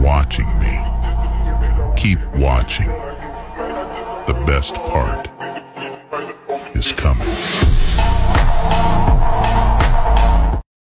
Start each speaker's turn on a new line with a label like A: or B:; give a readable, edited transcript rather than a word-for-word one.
A: watching me. Keep watching. The best part is coming.